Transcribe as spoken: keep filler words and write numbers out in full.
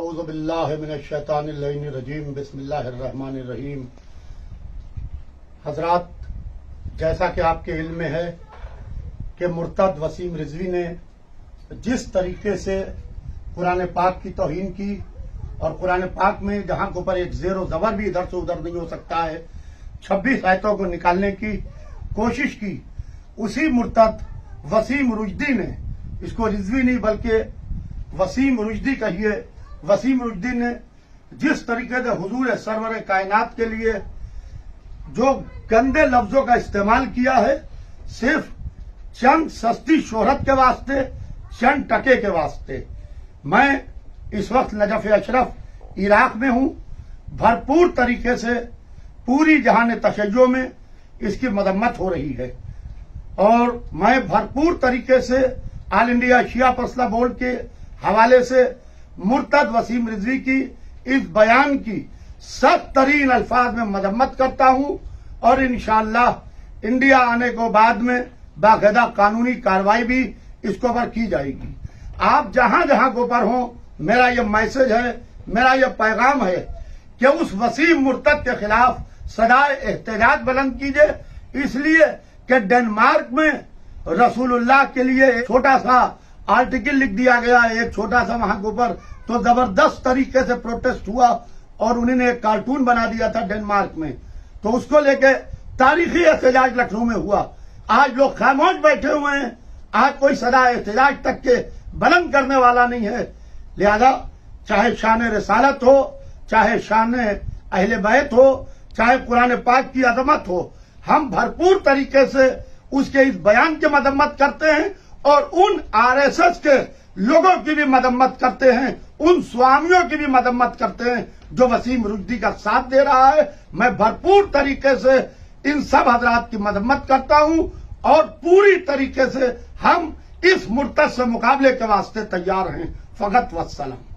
اعوذ باللہ من الشیطان اللعین الرجیم بسم اللہ الرحمن الرحیم۔ حضرات، جیسا کہ آپ کے علم میں ہے کہ مرتد وسیم رضوی نے جس طریقے سے قرآن پاک کی توہین کی اور قرآن پاک میں جہاں کے اوپر ایک زیر و زبر بھی ادھر سے ادھر نہیں ہو سکتا ہے، چھبیس آیتوں کو نکالنے کی کوشش کی، اسی مرتد وسیم رشدی نے، اس کو رضوی نہیں بلکہ وسیم رشدی کہیے، وسیم رشدی نے جس طریقے سے حضور سرور کائنات کے لیے جو گندے لفظوں کا استعمال کیا ہے، صرف چند سستی شہرت کے واسطے، چند ٹکے کے واسطے۔ میں اس وقت نجف اشرف عراق میں ہوں، بھرپور طریقے سے پوری جہان تشیع میں اس کی مذمت ہو رہی ہے، اور میں بھرپور طریقے سے آل انڈیا شیعہ پسلہ بورڈ کے حوالے سے مرتد وسیم رضوی کی اس بیان کی سخت ترین الفاظ میں مذمت کرتا ہوں، اور انشاءاللہ انڈیا آنے کو بعد میں باقاعدہ قانونی کارروائی بھی اس کو پر کی جائے گی۔ آپ جہاں جہاں کو پر ہوں، میرا یہ میسج ہے، میرا یہ پیغام ہے کہ اس وسیم مرتد کے خلاف صدائے احتجاج بلند کیجئے، اس لیے کہ ڈنمارک میں رسول اللہ کے لیے ایک چھوٹا سا آرٹیکل لکھ دیا گیا، ایک چھوٹا سا وہاں کے اوپر تو زبردست طریقے سے پروٹیسٹ ہوا، اور انہوں نے ایک کارٹون بنا دیا تھا ڈنمارک میں، تو اس کو لے کے تاریخی احتجاج لکھنؤ میں ہوا۔ آج لوگ خاموش بیٹھے ہوئے ہیں، آج کوئی صدا احتجاج تک کے بلند کرنے والا نہیں ہے۔ لہذا چاہے شان رسالت ہو، چاہے شان اہل بیت ہو، چاہے قرآن پاک کی عظمت ہو، ہم بھرپور طریقے سے اس کے اس بیان کی مذمت کرتے ہیں، اور ان آر ایس ایس کے لوگوں کی بھی مذمت کرتے ہیں، ان سوامیوں کی بھی مذمت کرتے ہیں جو وسیم رشدی کا ساتھ دے رہا ہے۔ میں بھرپور طریقے سے ان سب حضرات کی مذمت کرتا ہوں، اور پوری طریقے سے ہم اس مرتد سے مقابلے کے واسطے تیار ہیں۔ فقط والسلام۔